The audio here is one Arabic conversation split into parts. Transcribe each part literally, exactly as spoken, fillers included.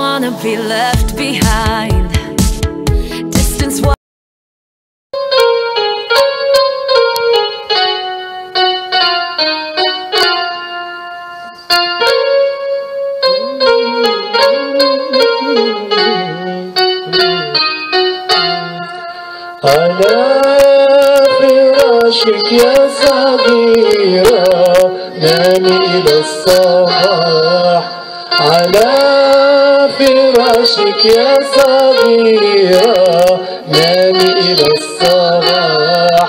wanna be left behind. Distance wa- على فراشك يا صغيرة نامي إلى الصباح. على فراشك يا صغيرة نامي إلى الصباح.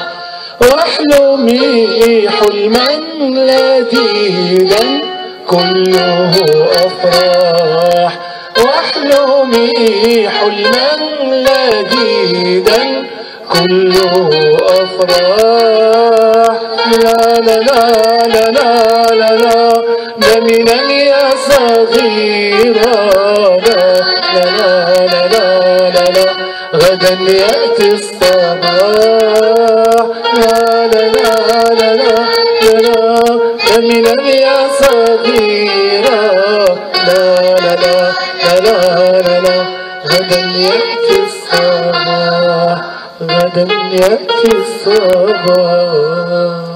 واحلمي حلما لذيذا كله أفراح. واحلمي حلما لذيذا كله أفراح. لا لا لا لا لا لا لا نامي نامي يا صغيرة. لا لا لا لا لا لا غدا يأتي الصباح. لا لا لا لا لا لا نامي نامي يا صغيرة. لا لا لا لا لا لا غدا يأتي الصباح. غدا يأتي الصباح.